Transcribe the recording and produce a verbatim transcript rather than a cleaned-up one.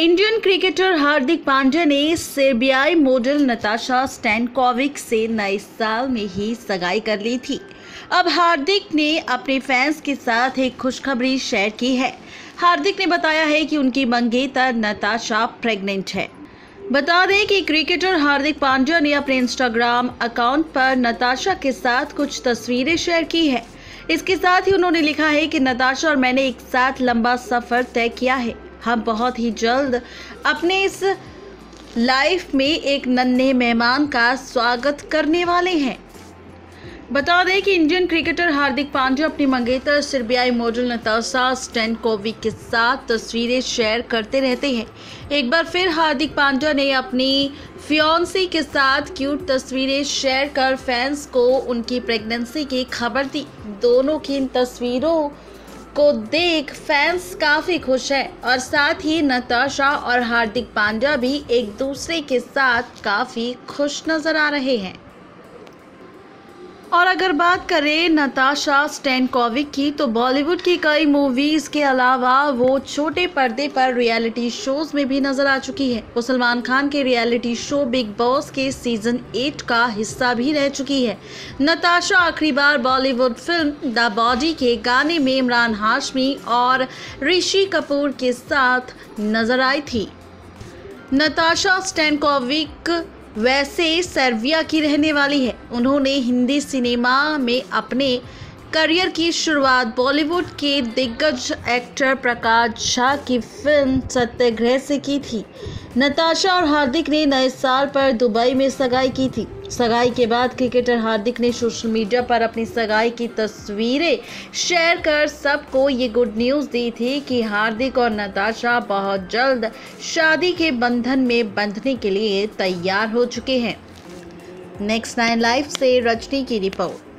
Indian cricketer Hardik Pandya ने सर्बियाई model Natasha Stankovic से नए साल में ही सगाई कर ली थी। अब हार्दिक ने अपने फैंस के साथ एक खुशखबरी शेयर की है। हार्दिक ने बताया है कि उनकी मंगेतर नताशा प्रेग्नेंट है। बता दें कि क्रिकेटर हार्दिक पांड्या ने अपने इंस्टाग्राम अकाउंट पर नताशा के साथ कुछ तस्वीरें शेयर की है। इसके साथ ही उन्होंने लिखा है कि नताशा और मैंने एक साथ लंबा सफर तय किया है। हम बहुत ही जल्द अपने इस लाइफ में एक नन्हे मेहमान का स्वागत करने वाले हैं। बता दें कि इंडियन क्रिकेटर हार्दिक पांड्या अपनी मंगेतर सर्बियाई मॉडल नताशा स्टैनकोविक के साथ तस्वीरें शेयर करते रहते हैं। एक बार फिर हार्दिक पांड्या ने अपनी फियांसी के साथ क्यूट तस्वीरें शेयर कर फैंस को उनकी प्रेगनेंसी की खबर दी। दोनों की इन तस्वीरों को देख फैंस काफ़ी खुश हैं और साथ ही नताशा और हार्दिक पांड्या भी एक दूसरे के साथ काफ़ी खुश नज़र आ रहे हैं। और अगर बात करें नताशा स्टैनकोविक की, तो बॉलीवुड की कई मूवीज़ के अलावा वो छोटे पर्दे पर रियलिटी शोज में भी नजर आ चुकी है। वो सलमान खान के रियलिटी शो बिग बॉस के सीजन एट का हिस्सा भी रह चुकी है। नताशा आखिरी बार बॉलीवुड फिल्म द बॉडी के गाने में इमरान हाशमी और ऋषि कपूर के साथ नजर आई थी। नताशा स्टैनकोविक वैसे सर्बिया की रहने वाली है। उन्होंने हिंदी सिनेमा में अपने करियर की शुरुआत बॉलीवुड के दिग्गज एक्टर प्रकाश झा की फिल्म सत्याग्रह से की थी। नताशा और हार्दिक ने नए साल पर दुबई में सगाई की थी। सगाई के बाद क्रिकेटर हार्दिक ने सोशल मीडिया पर अपनी सगाई की तस्वीरें शेयर कर सबको ये गुड न्यूज़ दी थी कि हार्दिक और नताशा बहुत जल्द शादी के बंधन में बंधने के लिए तैयार हो चुके हैं। नेक्स्ट नाइन लाइव से रजनी की रिपोर्ट।